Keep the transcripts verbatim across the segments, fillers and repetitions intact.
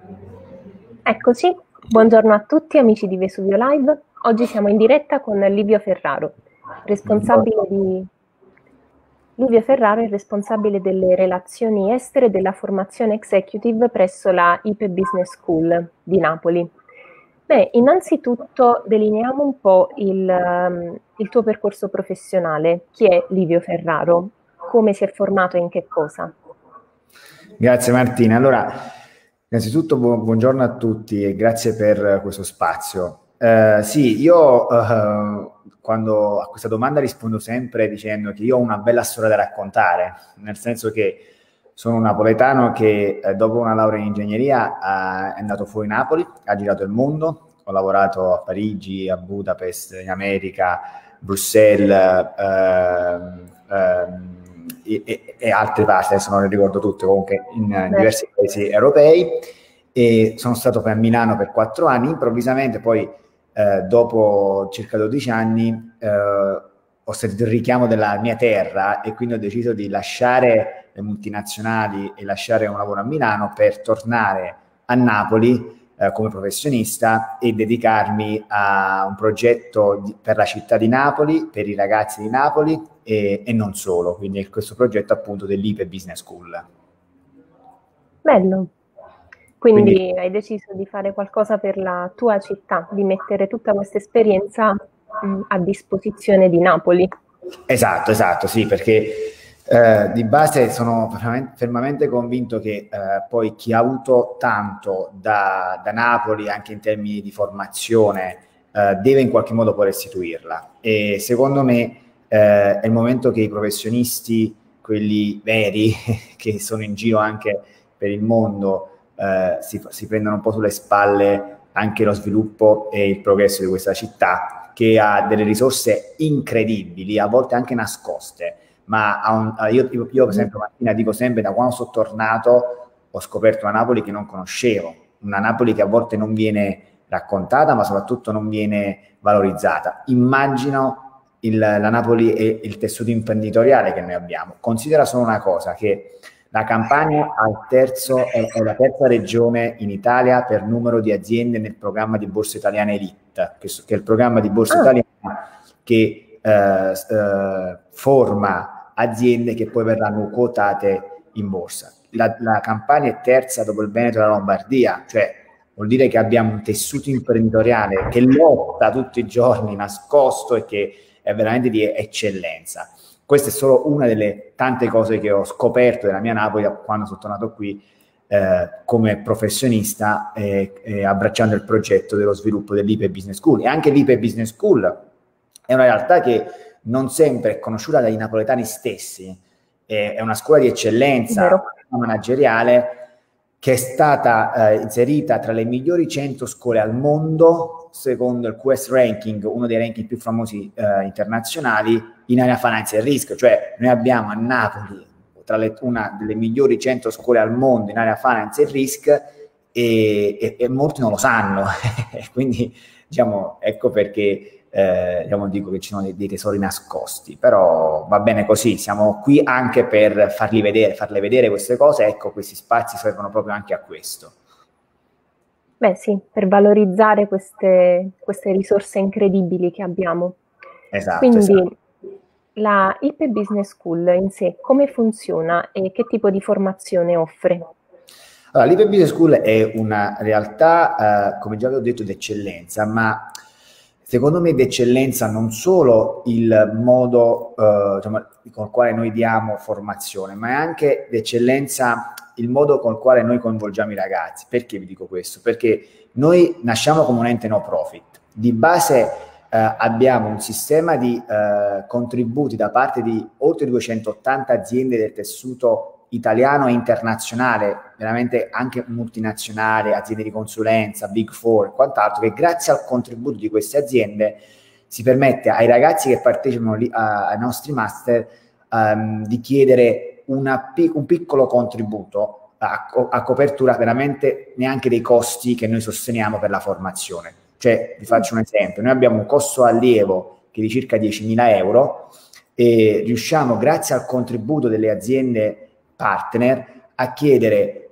Eccoci, buongiorno a tutti amici di Vesuvio Live. Oggi siamo in diretta con Livio Ferraro, responsabile di... Livio Ferraro è responsabile delle relazioni estere e della formazione executive presso la I P E Business School di Napoli. Beh, innanzitutto delineiamo un po' il, um, il tuo percorso professionale. Chi è Livio Ferraro? Come si è formato e in che cosa? Grazie Martina. Allora, innanzitutto bu buongiorno a tutti e grazie per questo spazio. Uh, sì, io uh, quando a questa domanda rispondo sempre dicendo che io ho una bella storia da raccontare, nel senso che sono un napoletano che eh, dopo una laurea in ingegneria uh, è andato fuori Napoli, ha girato il mondo, ho lavorato a Parigi, a Budapest, in America, Bruxelles, uh, uh, E, e, e altre parti, adesso non le ricordo tutte, comunque in, in diversi paesi europei, e sono stato poi a Milano per quattro anni. Improvvisamente poi eh, dopo circa dodici anni eh, ho sentito il richiamo della mia terra e quindi ho deciso di lasciare le multinazionali e lasciare un lavoro a Milano per tornare a Napoli eh, come professionista e dedicarmi a un progetto di, per la città di Napoli, per i ragazzi di Napoli e, e non solo, quindi questo progetto appunto dell'I P E Business School. Bello. Quindi, Quindi hai deciso di fare qualcosa per la tua città, di mettere tutta questa esperienza mh, a disposizione di Napoli. Esatto, esatto, sì, perché eh, di base sono fermamente convinto che eh, poi chi ha avuto tanto da, da Napoli, anche in termini di formazione, eh, deve in qualche modo poi restituirla. E secondo me eh, è il momento che i professionisti, quelli veri, che sono in giro anche per il mondo, eh, si, si prendono un po' sulle spalle anche lo sviluppo e il progresso di questa città, che ha delle risorse incredibili, a volte anche nascoste, ma a un, a io, io, io per esempio Martina dico sempre, da quando sono tornato ho scoperto una Napoli che non conoscevo, una Napoli che a volte non viene raccontata, ma soprattutto non viene valorizzata. Immagino il, la Napoli e il tessuto imprenditoriale che noi abbiamo. Considera solo una cosa, che la Campania ha il terzo, è, è la terza regione in Italia per numero di aziende nel programma di Borsa Italiana Elite, che, che è il programma di Borsa ah. Italiana che eh, eh, forma aziende che poi verranno quotate in borsa. La, la Campania è terza dopo il Veneto e la Lombardia, cioè vuol dire che abbiamo un tessuto imprenditoriale che lotta tutti i giorni nascosto e che è veramente di eccellenza. Questa è solo una delle tante cose che ho scoperto della mia Napoli da quando sono tornato qui eh, come professionista e, e abbracciando il progetto dello sviluppo dell'I P E Business School. E anche l'I P E Business School è una realtà che non sempre è conosciuta dai napoletani stessi, è, è una scuola di eccellenza manageriale che è stata eh, inserita tra le migliori cento scuole al mondo, secondo il Q S Ranking, uno dei ranking più famosi eh, internazionali, in area Financial Risk. Cioè noi abbiamo a Napoli tra le, una delle migliori cento scuole al mondo in area Financial Risk e, e, e molti non lo sanno. Quindi diciamo, ecco perché eh, diciamo, dico che ci sono dei, dei tesori nascosti, però va bene così, siamo qui anche per farli vedere, farle vedere queste cose. Ecco, questi spazi servono proprio anche a questo. Beh sì, per valorizzare queste, queste risorse incredibili che abbiamo. Esatto, Quindi esatto. la I P E Business School in sé come funziona e che tipo di formazione offre? Allora, l'I P E Business School è una realtà, eh, come già avevo detto, d'eccellenza, ma secondo me d'eccellenza non solo il modo eh, diciamo, con il quale noi diamo formazione, ma è anche d'eccellenza il modo con il quale noi coinvolgiamo i ragazzi. Perché vi dico questo? Perché noi nasciamo come un ente no profit. Di base eh, abbiamo un sistema di eh, contributi da parte di oltre duecentottanta aziende del tessuto italiano e internazionale, veramente anche multinazionali, aziende di consulenza, Big Four e quant'altro, che grazie al contributo di queste aziende si permette ai ragazzi che partecipano lì, a, ai nostri master um, di chiedere una, un piccolo contributo a, a copertura veramente neanche dei costi che noi sosteniamo per la formazione. Cioè, vi faccio un esempio, noi abbiamo un costo allievo che è di circa diecimila euro e riusciamo, grazie al contributo delle aziende partner, a chiedere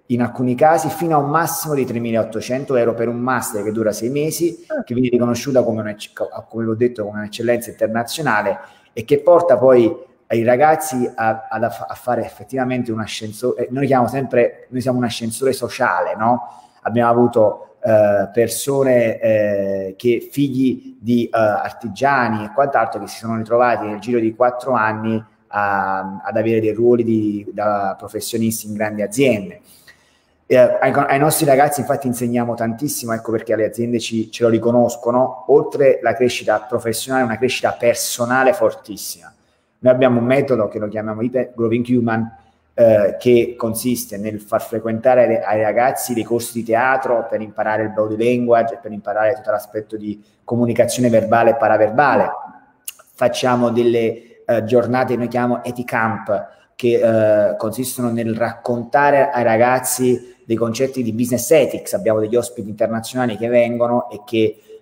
in alcuni casi fino a un massimo di tremilaottocento euro per un master che dura sei mesi, che viene riconosciuta come, un, come ho detto, come un'eccellenza internazionale e che porta poi ai ragazzi a, a, a fare effettivamente un ascensore. Noi chiamiamo sempre, noi siamo un ascensore sociale, no? Abbiamo avuto eh, persone eh, che figli di eh, artigiani e quant'altro che si sono ritrovati nel giro di quattro anni a, ad avere dei ruoli di, da professionisti in grandi aziende. Eh, ai, ai nostri ragazzi infatti insegniamo tantissimo, ecco perché le aziende ci, ce lo riconoscono, oltre la crescita professionale, una crescita personale fortissima. Noi abbiamo un metodo che lo chiamiamo Growing Human, eh, che consiste nel far frequentare ai ragazzi dei corsi di teatro per imparare il body language, per imparare tutto l'aspetto di comunicazione verbale e paraverbale. Facciamo delle eh, giornate, noi chiamiamo Eticamp, che eh, consistono nel raccontare ai ragazzi dei concetti di business ethics. Abbiamo degli ospiti internazionali che vengono e che eh,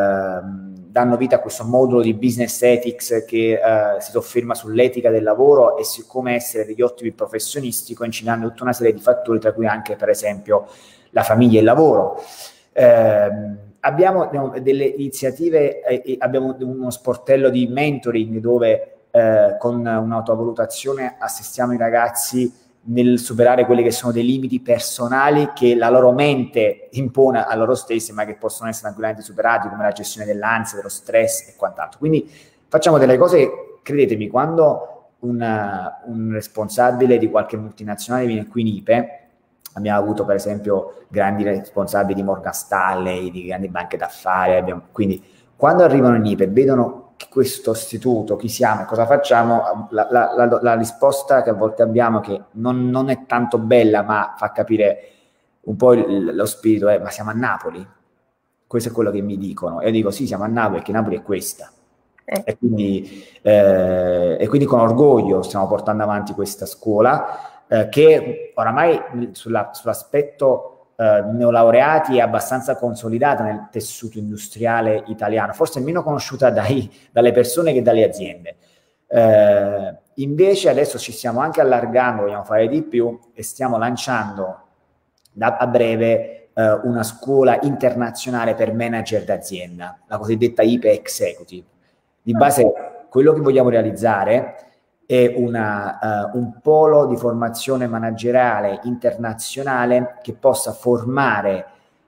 danno vita a questo modulo di business ethics che eh, si sofferma sull'etica del lavoro e su come essere degli ottimi professionisti, conciliando tutta una serie di fattori, tra cui anche per esempio la famiglia e il lavoro. Eh, abbiamo delle iniziative, eh, abbiamo uno sportello di mentoring dove eh, con un'autovalutazione assistiamo i ragazzi nel superare quelli che sono dei limiti personali che la loro mente impone a loro stessi, ma che possono essere tranquillamente superati, come la gestione dell'ansia, dello stress e quant'altro. Quindi facciamo delle cose, credetemi, quando una, un responsabile di qualche multinazionale viene qui in I P E, abbiamo avuto per esempio grandi responsabili di Morgan Stanley, di grandi banche d'affari, abbiamo, quindi quando arrivano in I P E vedono questo istituto, chi siamo e cosa facciamo, la, la, la, la risposta che a volte abbiamo, che non, non è tanto bella, ma fa capire un po' il, lo spirito, è: ma siamo a Napoli? Questo è quello che mi dicono. E io dico: sì, siamo a Napoli, perché Napoli è questa. Eh. E, quindi, eh, e quindi con orgoglio stiamo portando avanti questa scuola, eh, che oramai sulla, sull'aspetto Uh, neolaureati è abbastanza consolidata nel tessuto industriale italiano, forse meno conosciuta dai, dalle persone che dalle aziende. Uh, invece adesso ci stiamo anche allargando, vogliamo fare di più e stiamo lanciando da, a breve uh, una scuola internazionale per manager d'azienda, la cosiddetta I P E Executive. Di base quello che vogliamo realizzare è una, uh, un polo di formazione manageriale internazionale che possa formare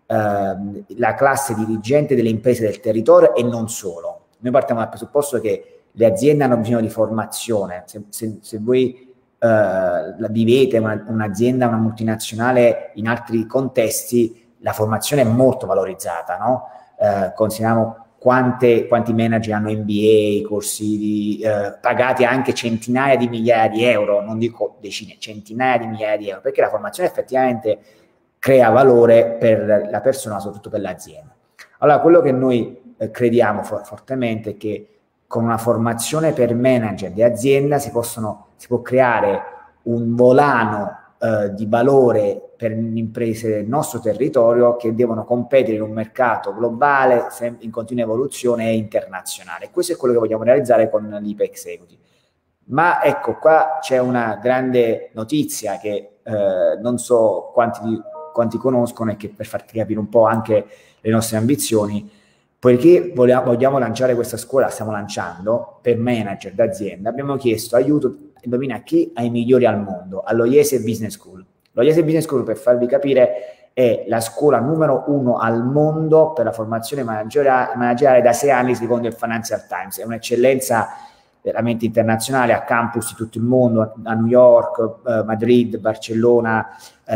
uh, la classe dirigente delle imprese del territorio e non solo. Noi partiamo dal presupposto che le aziende hanno bisogno di formazione. Se, se, se voi uh, vivete una, un'azienda, una multinazionale in altri contesti, la formazione è molto valorizzata, no? Uh, consideriamo Quante, quanti manager hanno M B A, corsi di, eh, pagati anche centinaia di migliaia di euro, non dico decine, centinaia di migliaia di euro, perché la formazione effettivamente crea valore per la persona, soprattutto per l'azienda. Allora, quello che noi eh, crediamo for fortemente è che con una formazione per manager di azienda si, possono, si può creare un volano eh, di valore per le imprese del nostro territorio che devono competere in un mercato globale in continua evoluzione e internazionale. Questo è quello che vogliamo realizzare con l'I P E Executive. Ma ecco, qua c'è una grande notizia che eh, non so quanti, quanti conoscono e che per farti capire un po' anche le nostre ambizioni, poiché vogliamo, vogliamo lanciare questa scuola, stiamo lanciando per manager d'azienda, abbiamo chiesto aiuto, indovina a chi? Ai migliori al mondo, all'O I E S E Business School. L'O I E S E Business School, per farvi capire, è la scuola numero uno al mondo per la formazione manageriale da sei anni, secondo il Financial Times. È un'eccellenza veramente internazionale, a campus di tutto il mondo, a New York, eh, Madrid, Barcellona,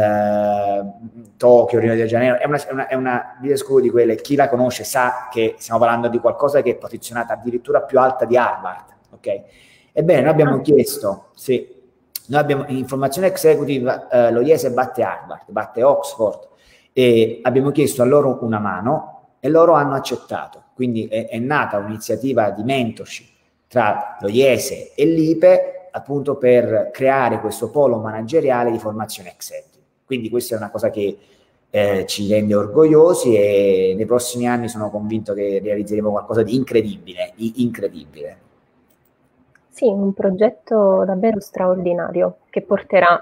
eh, Tokyo, Rio de Janeiro. È una, è, una, è una business school di quelle, chi la conosce sa che stiamo parlando di qualcosa che è posizionata addirittura più alta di Harvard, ok? Ebbene, noi abbiamo chiesto, sì, noi abbiamo in formazione executive, eh, l'O I E S E batte Harvard, batte Oxford, e abbiamo chiesto a loro una mano e loro hanno accettato. Quindi è, è nata un'iniziativa di mentorship tra l'O I E S E e l'I P E, appunto per creare questo polo manageriale di formazione executive. Quindi questa è una cosa che eh, ci rende orgogliosi e nei prossimi anni sono convinto che realizzeremo qualcosa di incredibile, di incredibile. Sì, un progetto davvero straordinario che porterà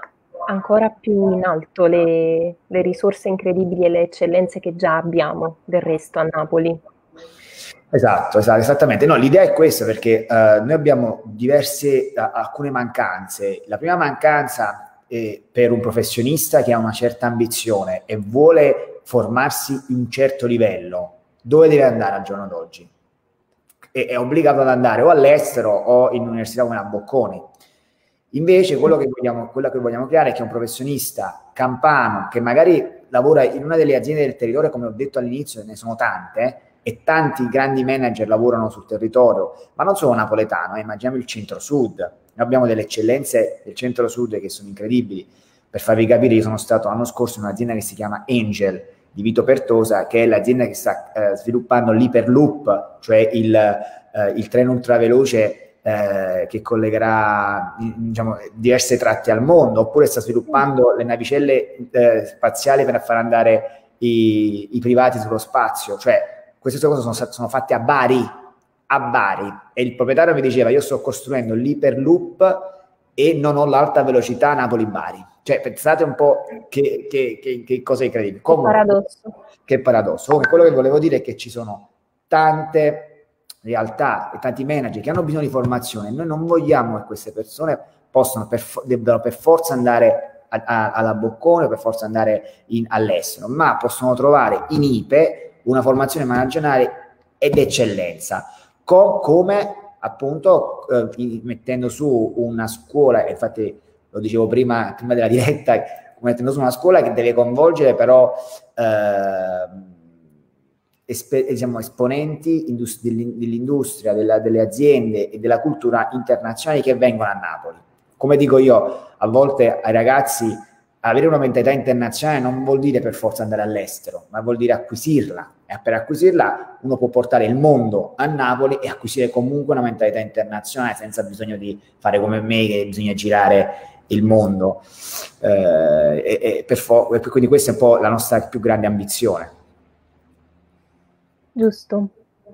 ancora più in alto le, le risorse incredibili e le eccellenze che già abbiamo del resto a Napoli. Esatto, esatto, esattamente. No, l'idea è questa, perché uh, noi abbiamo diverse, uh, alcune mancanze. La prima mancanza è per un professionista che ha una certa ambizione e vuole formarsi in un certo livello. Dove deve andare al giorno d'oggi? È, è obbligato ad andare o all'estero o in università come la Bocconi. Invece quello che vogliamo, quello che vogliamo creare è che un professionista campano che magari lavora in una delle aziende del territorio, come ho detto all'inizio, ne sono tante, e tanti grandi manager lavorano sul territorio, ma non solo napoletano, eh, immaginiamo il centro-sud. Noi abbiamo delle eccellenze del centro-sud che sono incredibili. Per farvi capire, io sono stato l'anno scorso in un'azienda che si chiama Angel di Vito Pertosa, che è l'azienda che sta eh, sviluppando l'Hyperloop, cioè il, eh, il treno ultraveloce eh, che collegherà diciamo, diverse tratte al mondo, oppure sta sviluppando le navicelle eh, spaziali per far andare i, i privati sullo spazio. Cioè, queste cose sono, sono fatte a Bari, a Bari, e il proprietario mi diceva: io sto costruendo l'Hyperloop e non ho l'alta velocità Napoli-Bari. Cioè, pensate un po' che, che, che, che cosa incredibile. Comunque, che paradosso. Che paradosso. Comunque, quello che volevo dire è che ci sono tante realtà e tanti manager che hanno bisogno di formazione. Noi non vogliamo che queste persone possano per, debbano per forza andare a, a, alla Bocconi o per forza andare all'estero, ma possono trovare in I P E una formazione manageriale ed eccellenza, co come appunto eh, mettendo su una scuola, e infatti lo dicevo prima, prima della diretta, mettendo su una scuola che deve coinvolgere però eh, esp diciamo, esponenti dell'industria, della, delle aziende e della cultura internazionali che vengono a Napoli. Come dico io a volte ai ragazzi, avere una mentalità internazionale non vuol dire per forza andare all'estero, ma vuol dire acquisirla, e per acquisirla uno può portare il mondo a Napoli e acquisire comunque una mentalità internazionale senza bisogno di fare come me che bisogna girare il mondo. Eh, e, e per quindi questa è un po' la nostra più grande ambizione. Giusto.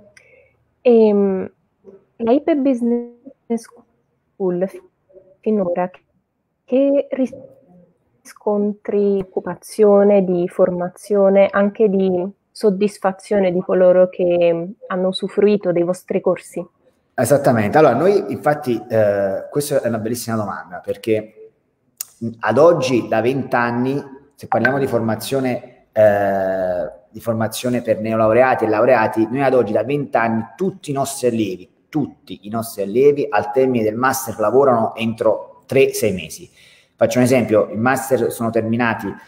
E, la I P E Business School finora che riscontri occupazione, di formazione, anche di soddisfazione di coloro che hanno usufruito dei vostri corsi? Esattamente. Allora, noi infatti, eh, questa è una bellissima domanda, perché ad oggi, da vent'anni, se parliamo di formazione, eh, di formazione per neolaureati e laureati, noi ad oggi, da vent'anni, tutti i nostri allievi, tutti i nostri allievi al termine del master lavorano entro tre sei mesi. Faccio un esempio: i master sono terminati um,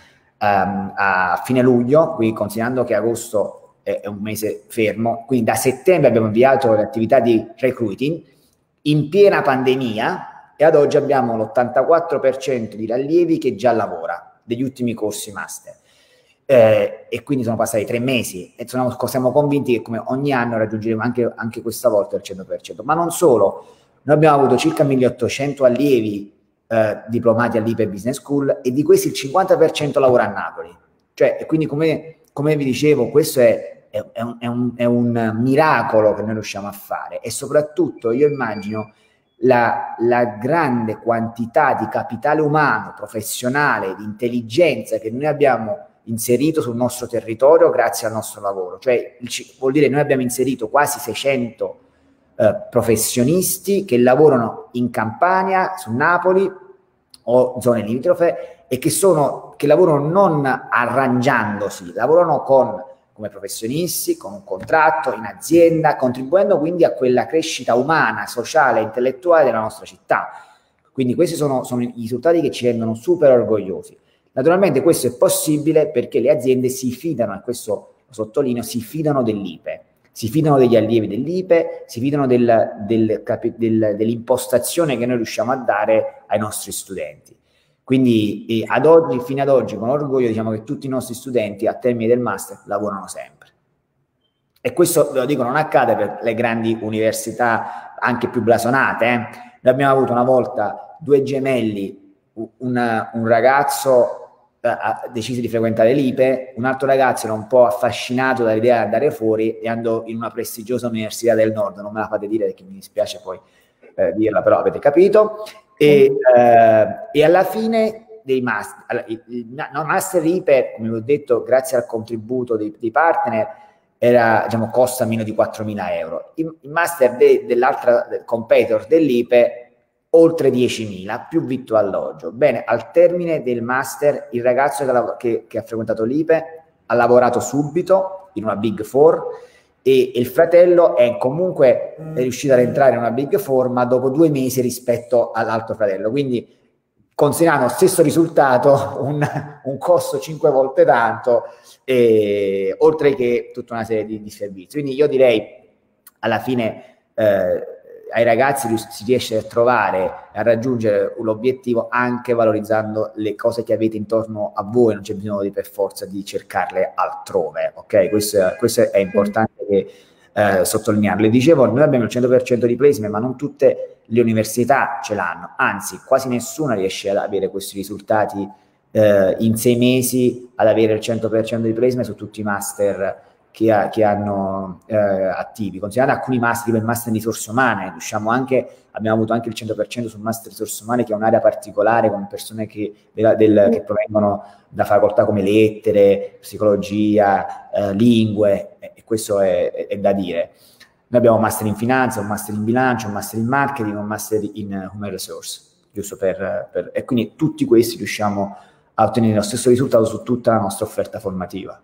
a fine luglio, quindi considerando che agosto è, è un mese fermo, quindi da settembre abbiamo avviato le attività di recruiting in piena pandemia, e ad oggi abbiamo l'ottantaquattro per cento di allievi che già lavora degli ultimi corsi master. Eh, e quindi sono passati tre mesi e sono, siamo convinti che come ogni anno raggiungeremo anche, anche questa volta il cento per cento. Ma non solo, noi abbiamo avuto circa milleottocento allievi eh, diplomati all'I P E Business School, e di questi il cinquanta per cento lavora a Napoli. Cioè, e quindi come, come vi dicevo, questo è, è, è, un, è, un, è un miracolo che noi riusciamo a fare, e soprattutto io immagino La, la grande quantità di capitale umano, professionale, di intelligenza che noi abbiamo inserito sul nostro territorio grazie al nostro lavoro. Cioè, il, vuol dire che noi abbiamo inserito quasi seicento eh, professionisti che lavorano in Campania, su Napoli o zone limitrofe, e che, sono, che lavorano non arrangiandosi, lavorano con come professionisti, con un contratto, in azienda, contribuendo quindi a quella crescita umana, sociale e intellettuale della nostra città. Quindi questi sono, sono i risultati che ci rendono super orgogliosi. Naturalmente questo è possibile perché le aziende si fidano, e questo lo sottolineo, si fidano dell'I P E, si fidano degli allievi dell'I P E, si fidano del, del, del, dell'impostazione che noi riusciamo a dare ai nostri studenti. Quindi eh, ad oggi, fino ad oggi, con orgoglio diciamo che tutti i nostri studenti a termine del master lavorano sempre. E questo, ve lo dico, non accade per le grandi università anche più blasonate. Eh. Noi abbiamo avuto una volta due gemelli, una, un ragazzo eh, ha deciso di frequentare l'I P E, un altro ragazzo era un po' affascinato dall'idea di andare fuori e andò in una prestigiosa università del nord, non me la fate dire perché mi dispiace poi eh, dirla, però avete capito. E, eh, e alla fine dei master. Allora, il, il no, Master I P E, come vi ho detto, grazie al contributo dei, dei partner, era, diciamo, costa meno di quattromila euro. Il, il Master de, dell'altra del competitor dell'I P E, oltre diecimila, più vitto alloggio. Bene, al termine del Master, il ragazzo che, che, che ha frequentato l'I P E ha lavorato subito in una Big Four, e il fratello è comunque è riuscito ad entrare in una Big Four, ma dopo due mesi rispetto all'altro fratello. Quindi, considerando lo stesso risultato, un, un costo cinque volte tanto, e, oltre che tutta una serie di, di servizi. Quindi io direi, alla fine, eh, ai ragazzi si riesce a trovare, a raggiungere l'obiettivo anche valorizzando le cose che avete intorno a voi, non c'è bisogno di per forza di cercarle altrove, ok? Questo, questo è importante che, eh, sottolinearlo. Le dicevo, noi abbiamo il cento per cento di placement, ma non tutte le università ce l'hanno, anzi quasi nessuna riesce ad avere questi risultati eh, in sei mesi, ad avere il cento per cento di placement su tutti i master che, ha, che hanno eh, attivi. Considerate alcuni master, per master di risorse umane, riusciamo anche, abbiamo avuto anche il cento per cento sul master di risorse umane, che è un'area particolare con persone che, del, del, che provengono da facoltà come lettere, psicologia, eh, lingue, e questo è, è, è da dire. Noi abbiamo un master in finanza, un master in bilancio, un master in marketing, un master in human resource, giusto per, per, e quindi tutti questi riusciamo a ottenere lo stesso risultato su tutta la nostra offerta formativa.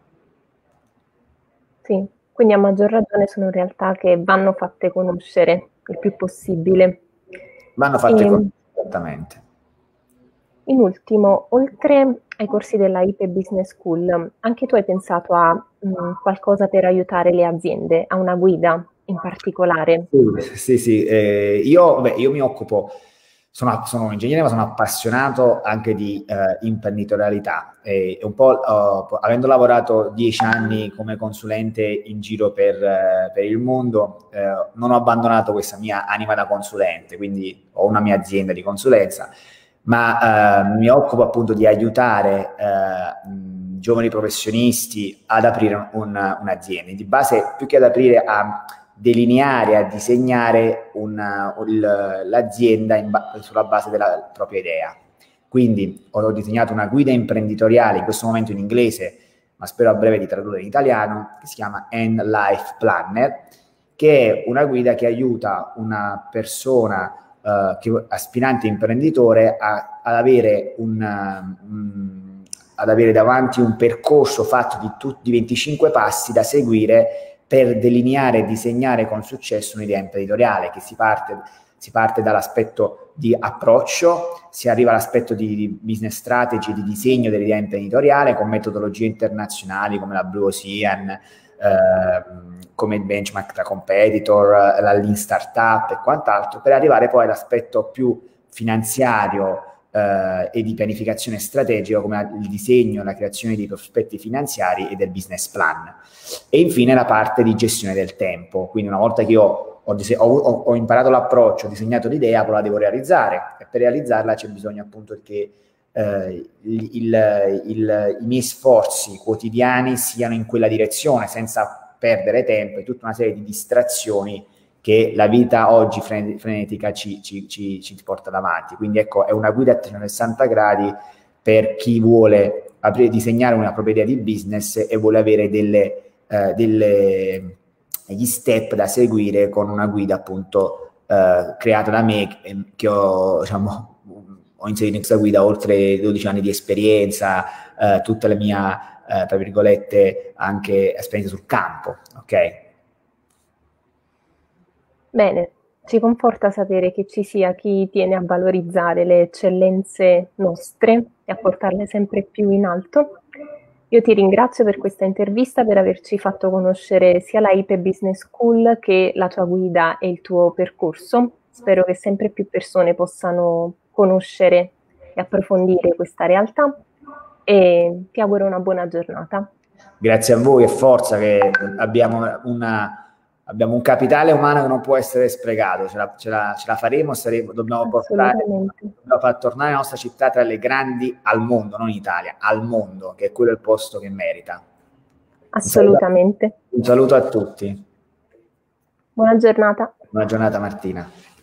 Sì, quindi a maggior ragione sono realtà che vanno fatte conoscere il più possibile. Vanno fatte e, conoscere, esattamente. In ultimo, oltre ai corsi della I P E Business School, anche tu hai pensato a mh, qualcosa per aiutare le aziende, a una guida in particolare? Sì, sì, sì. Eh, io, beh, io mi occupo, sono, sono un ingegnere, ma sono appassionato anche di eh, imprenditorialità, e, e un po' uh, avendo lavorato dieci anni come consulente in giro per, eh, per il mondo, eh, non ho abbandonato questa mia anima da consulente, quindi ho una mia azienda di consulenza, ma eh, mi occupo appunto di aiutare eh, mh, giovani professionisti ad aprire un, un'azienda. Di base, più che ad aprire, a delineare, a disegnare l'azienda ba sulla base della propria idea. Quindi ho disegnato una guida imprenditoriale, in questo momento in inglese, ma spero a breve di tradurre in italiano, che si chiama End Life Planner, che è una guida che aiuta una persona Uh, che, aspirante imprenditore a, ad, avere un, um, ad avere davanti un percorso fatto di, tutti, di venticinque passi da seguire per delineare e disegnare con successo un'idea imprenditoriale, che si parte, si parte dall'aspetto di approccio, si arriva all'aspetto di, di business strategy, di disegno dell'idea imprenditoriale con metodologie internazionali come la Blue Ocean, eh, come il benchmark tra competitor, la Lean Startup e quant'altro, per arrivare poi all'aspetto più finanziario eh, e di pianificazione strategica, come il disegno, la creazione di prospetti finanziari e del business plan. E infine la parte di gestione del tempo. Quindi una volta che io ho, ho, ho imparato l'approccio, ho disegnato l'idea, poi la devo realizzare, e per realizzarla c'è bisogno appunto che eh, il, il, il, i miei sforzi quotidiani siano in quella direzione, senza perdere tempo e tutta una serie di distrazioni che la vita oggi frenetica ci, ci, ci, ci porta davanti. Quindi ecco, è una guida a trecentosessanta gradi per chi vuole aprire, disegnare una propria idea di business e vuole avere delle, eh, delle, degli step da seguire, con una guida appunto eh, creata da me, che ho, diciamo, ho inserito in questa guida oltre dodici anni di esperienza, eh, tutta la mia Eh, tra virgolette anche esperienza sul campo, ok? Bene, ci conforta sapere che ci sia chi tiene a valorizzare le eccellenze nostre e a portarle sempre più in alto. Io ti ringrazio per questa intervista, per averci fatto conoscere sia la I P E Business School che la tua guida e il tuo percorso. Spero che sempre più persone possano conoscere e approfondire questa realtà, e ti auguro una buona giornata. Grazie a voi, e forza, che abbiamo, una, abbiamo un capitale umano che non può essere sprecato, ce la, ce la, ce la faremo, saremo, dobbiamo portare, dobbiamo far tornare la nostra città tra le grandi al mondo, non in Italia, al mondo, che è quello il posto che merita. Assolutamente. Un saluto a, un saluto a tutti. Buona giornata. Buona giornata Martina.